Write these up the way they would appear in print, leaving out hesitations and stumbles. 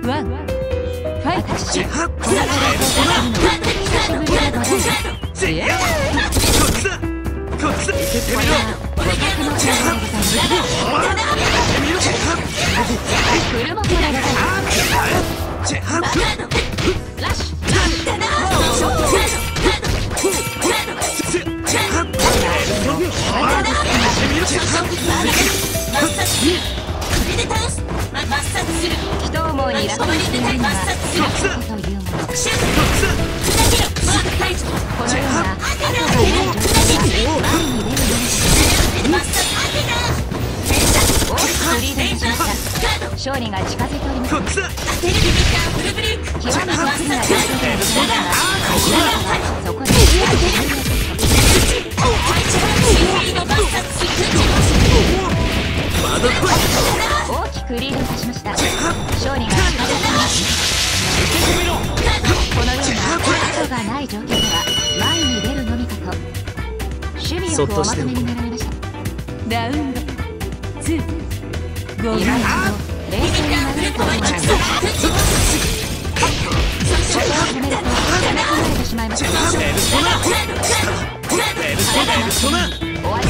ワンファイト。私この場で交代するのは久しぶりでございます。これはお宅の部屋でございます。フルモコでございます。ラッシュ一思いに楽にしているのは過去というもの。このような後がない状態が前に出るように大きくリードいたしました。勝利が近づいております。極めて不利な状況ではございますが、そこで大きくリードいたしました。勝利が近づいています。このような後がない状況では前に出るのみかと守備力をおまとめになられました。ラウンド2、今一度冷静になると思います。ここを止めると攻め込まれてしまいます。終わりです。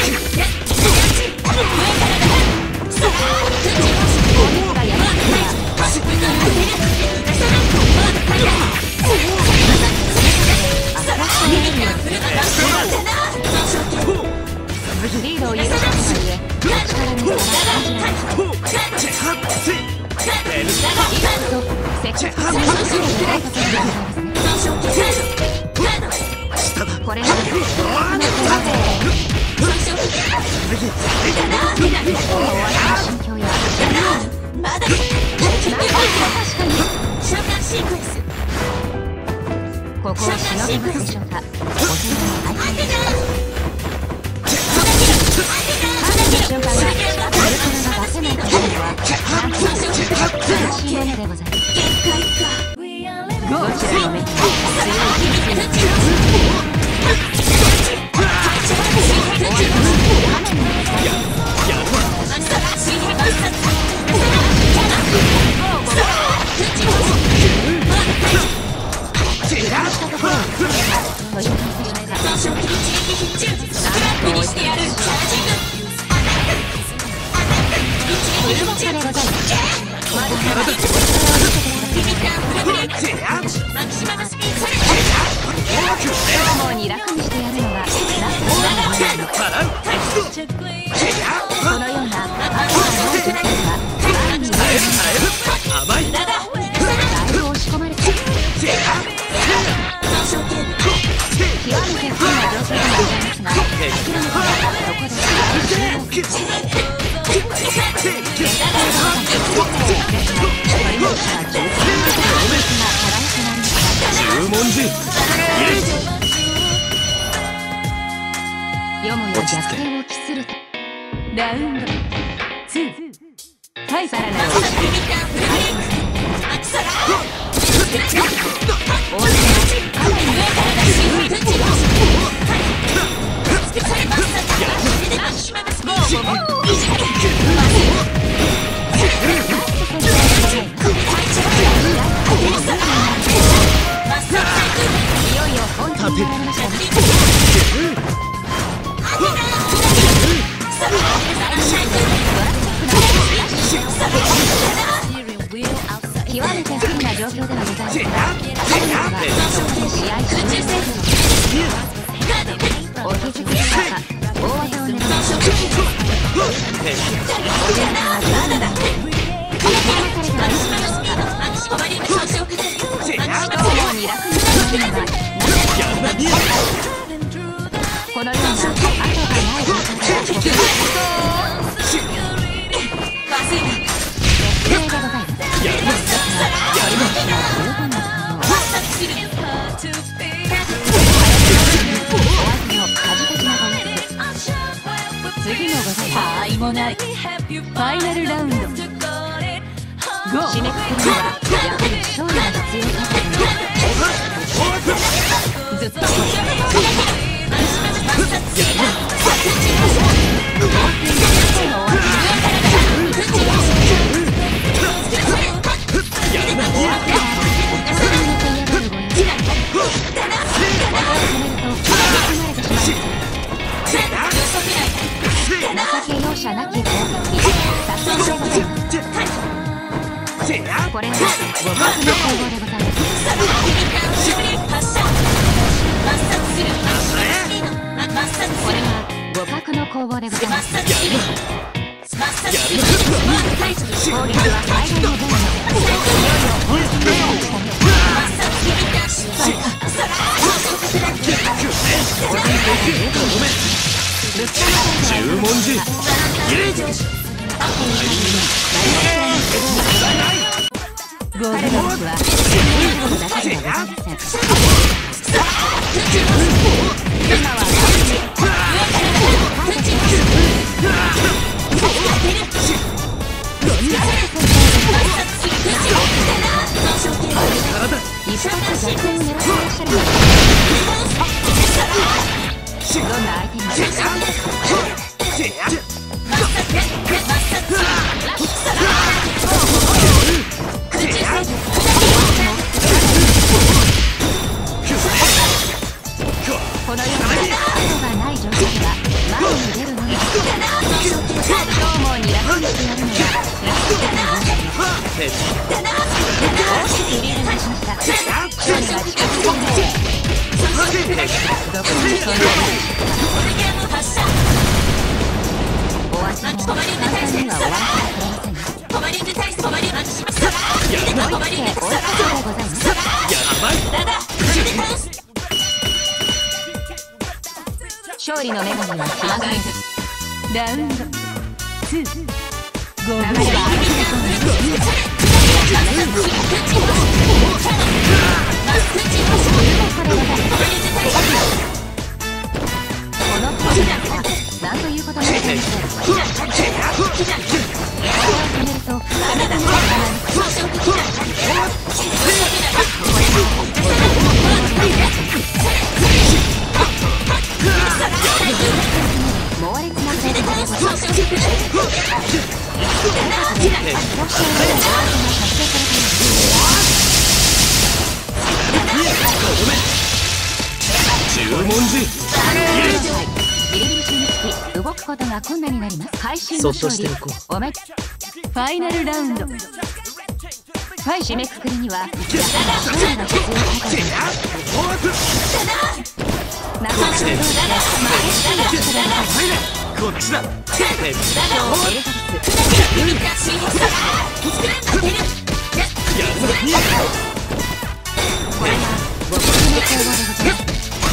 リードを許したがゆえ力の差が感じられます。積極的に攻めてないところでございますね。これまでの心境やここをしのげますでしょうか。お手の相手です。瞬間がウルトラが出せないというのはなんと悲しいものでございます。どちらの目にも強いに楽にしてやるのがこのような後がない状態は前に出るだいぶ押し込まれて極めて不利な状況ではございますが諦めたらそこで試合終よもや逆転を期するとラウンド2ファイターなるおしゃれいよいよ本気になりましたね。極めて不利な状況ではございますが、彼らはそこで試合終了お気づきでしょうか。大技を狙いましょう。おじゃはガーナだ。このままされてはどうでしょうか。人をに楽にしているのはこのような後がない状態でございます。次もございます。愛もないファイナルラウンド5。締めくくるにはやはり勝利が必要かと思います。ずっとこれは互角の攻防でございます。これは互角の攻防でございます。攻撃は最大の分野。 十文字ゴールドはだけではございません。今は一発逆転を狙っていらっしゃるのでどんな相手にこのように後がない状態は前に出るのみです。今日もに楽にしてやるのがラスト的な分野です。大きくリードしました。勝利が近づいているどこにそんなにお味も簡単には終わらせてくれません。追いつけ追い風でございます。勝利の女神は来ません。ラウンド2、ゴールはこの通りですが、なんということもできません。これを止めると体が動かない。猛烈な攻撃でございます。 十文字ギリギリ中につき動くことが困難になります。会心の勝利おめでファイナルラウンド。締めくくりにはやはり勝利が必要だと中野の同士で激しいラッシュでこっちだ。 エリザベスこれは互角の攻防でございます。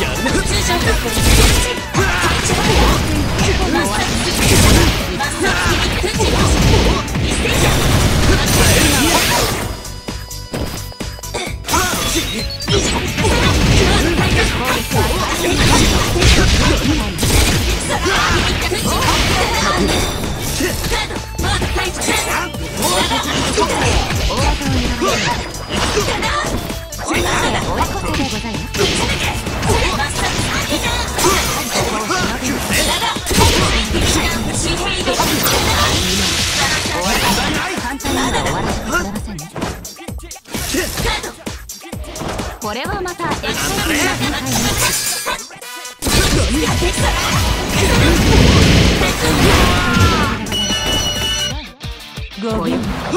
これはまたエクセルな展開に。5秒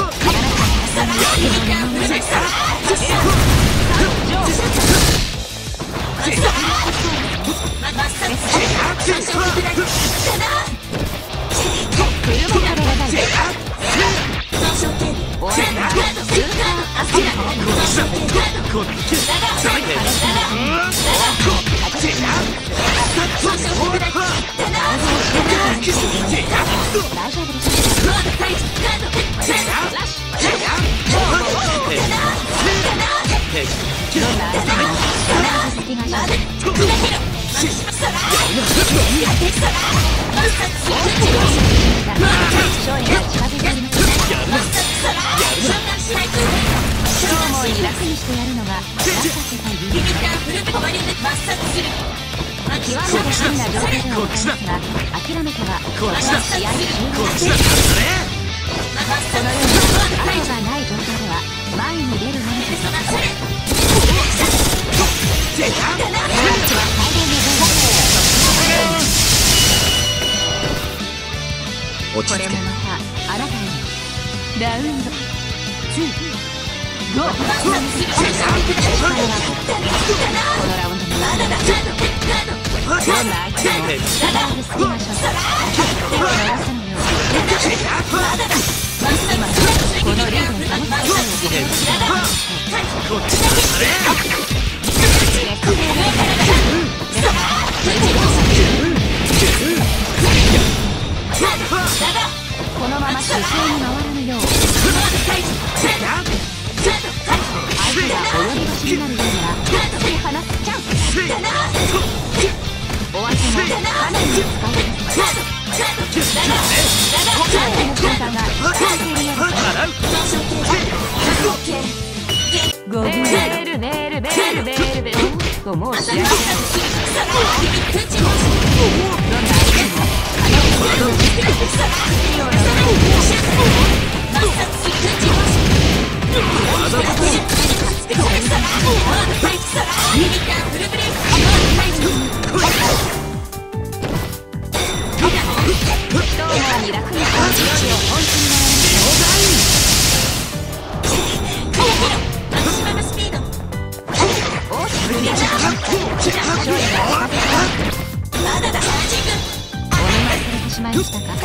楽にしてやるのが情けという極めて変な状況ではございますが、諦めては試合終了です。このように後がない状況では前に出るのみです。これもまたあなたへのラウンド2 ラウンドもまだだ。どんな相手も力で隙間しょ手を伸ばさぬよう今このリードを保つことをこっちだ。 このまま姿勢に回らぬよう相手が泳ぎ腰になるようなら突き放すチャンス。お相手もかなりの使い方です。相手の瞬間が近づいているようです。ゴムベールベールベールベールベールともう仕上げてどんな相手もしまいましたか。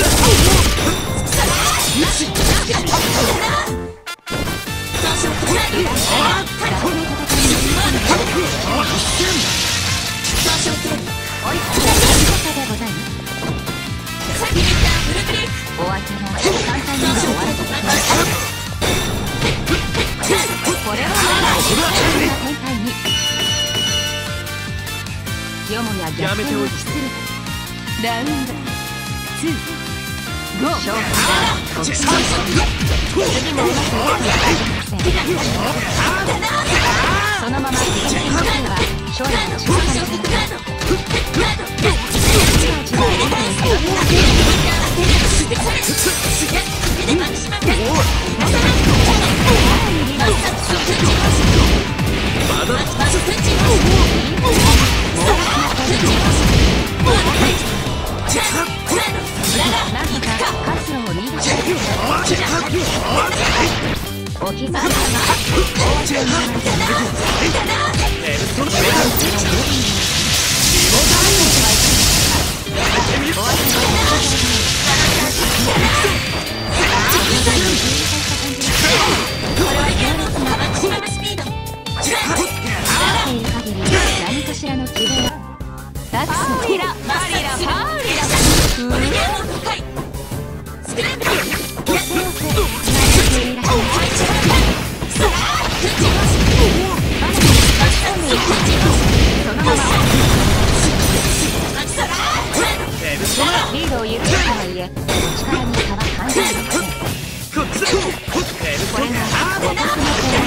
お相手も簡単には終わらずこれはまだ大変な展開によもや逆転を期するラウンド2、ゴー。勝負だ。次もうまくいくわけはありません。そのまま続けていけば勝利が確かにされます。なんとか活路を見出してお膝が何かしらの希望タックスのリラパリラパリラリードを許すとはいえ力に差は感じません。これが互角の攻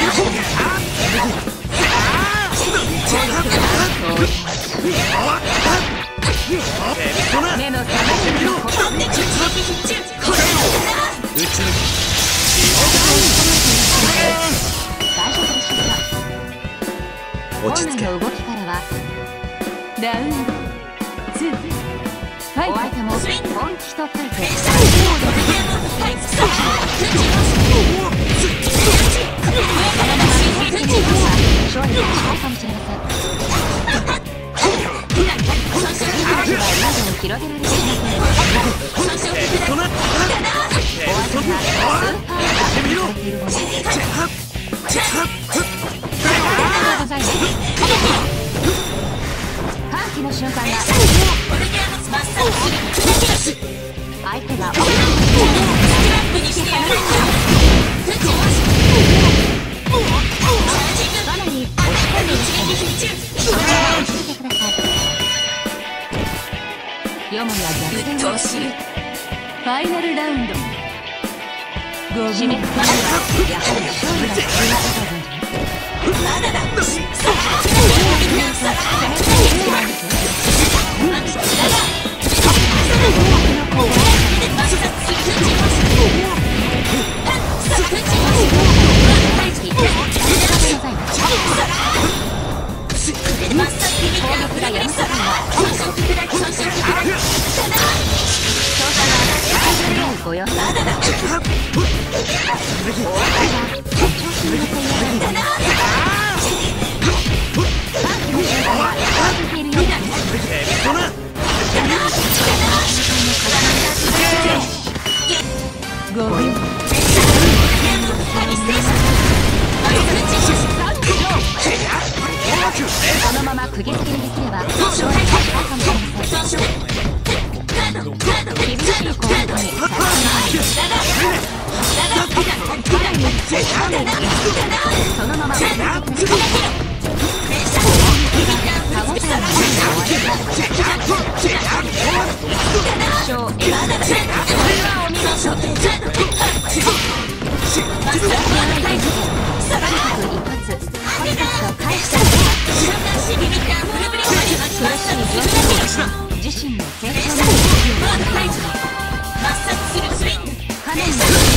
撃目の覚めること大丈夫でしょうか。本来の動きからはラウンド2、お相手も本気と書いて勝利が近いかもしれません。広げられてしまってお相手がスーパーされているものございます。歓喜の瞬間が相手がかなり押し込んでいるので教えてください。よもや逆転をするファイナルラウンド締めくくりはやはり勝利が必要だと思います。まだだ。ご予算釘付けにできれば勝利が近いかもしれません。厳しい攻撃にさらにそのまま攻撃的な歯応えのある勝利これはお見事。とにかく一発コンタクト返した自身の成功の動きを画面の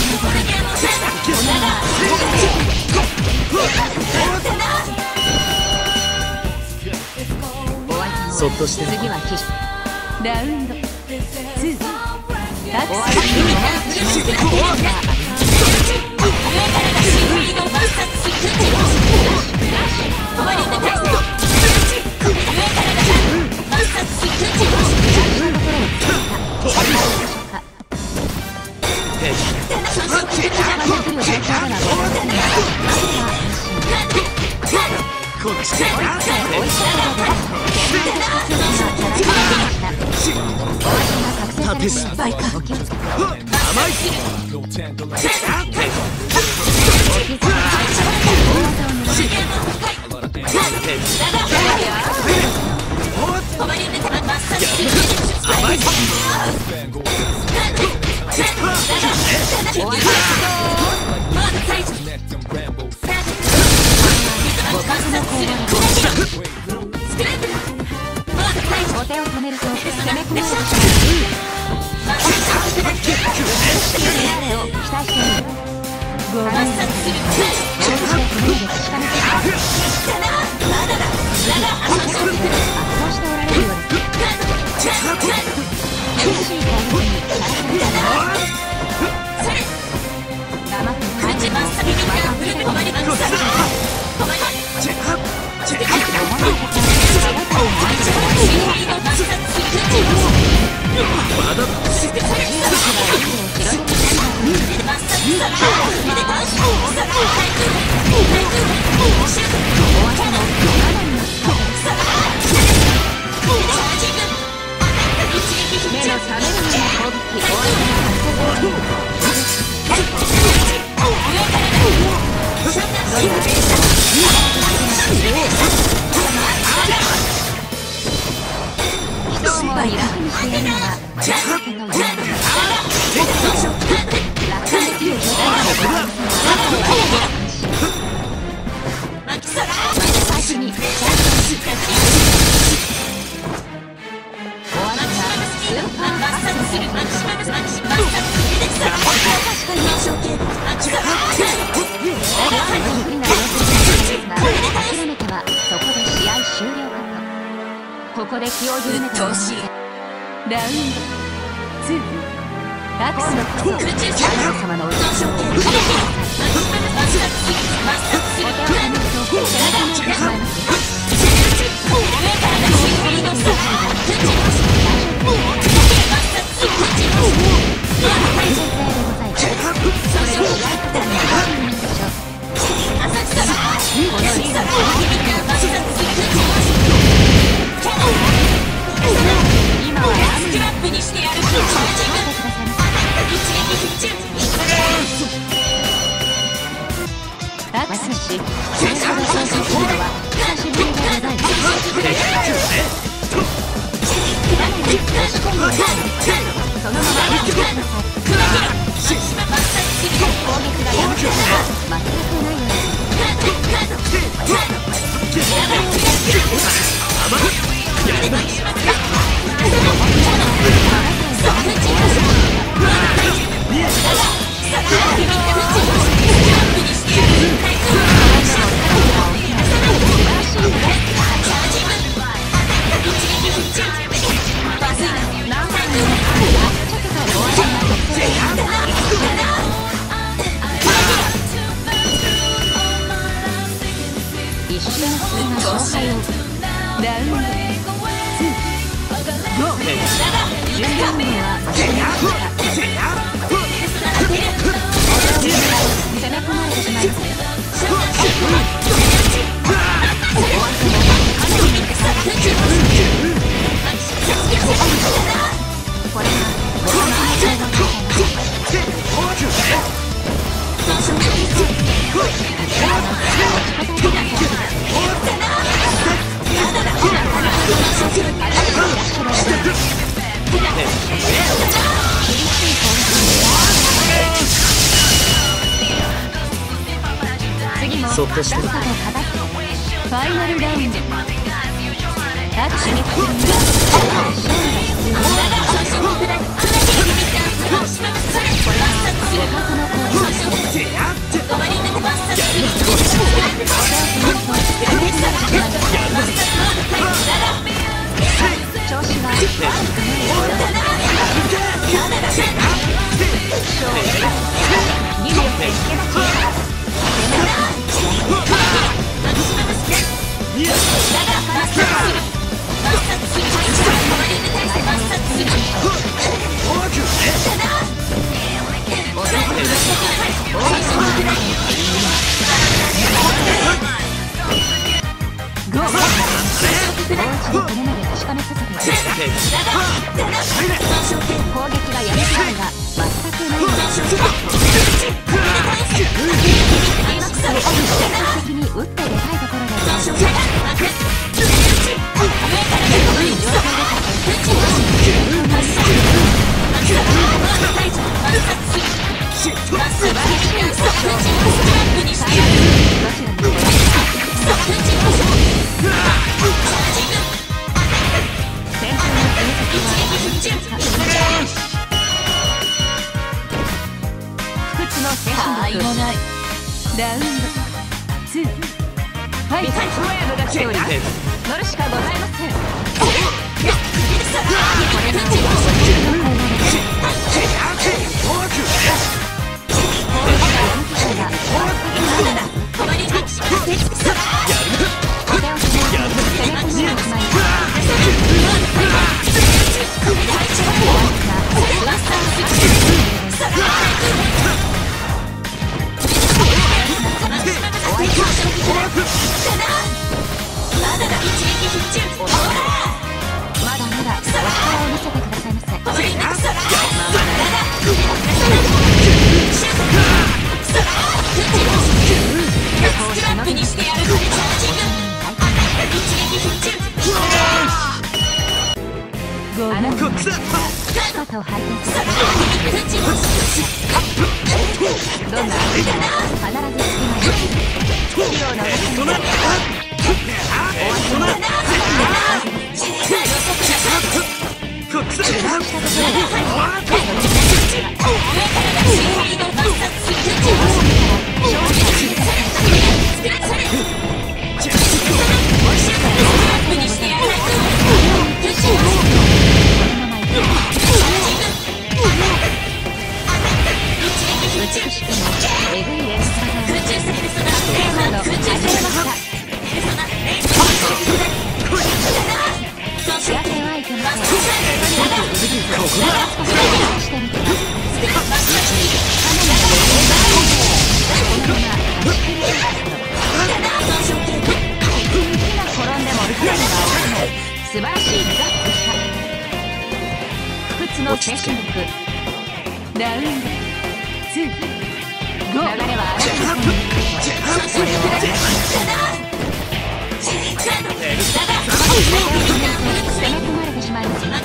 そっとして次は必死ラウンド2タックス失敗か甘いお手を止めると攻め込まれるを期待している。ごめんなさい。ここで気を緩めたラウンド2タックスのことを様のお手を止めるとしまいます攻め込まれてしまいます。 そっとしてファイナルラウンドアクションに勝利がラウンド2ファイトが来ております乗るしかございません姿を拝見するどんな相手も必ず好きな器用な素晴らしいリザーブでした不屈の精神力ラウンド2ゴー流れはあなたの手にそれを攻め込まれてしまいます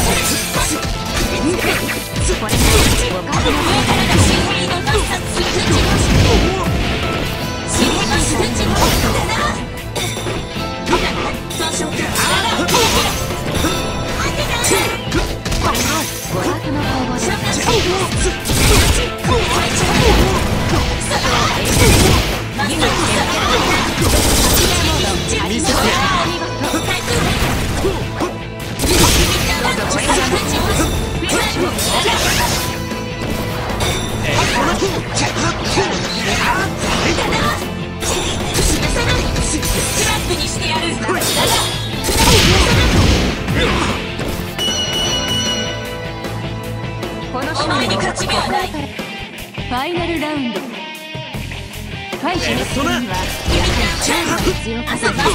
これが互角のファイナルラウンドファイトのするにはやはり力が必要かとなかなか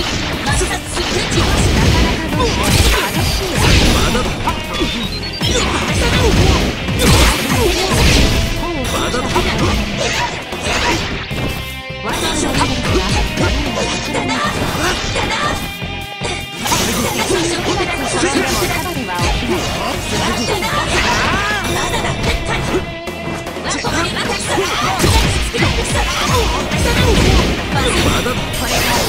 どうも激しいまだこれから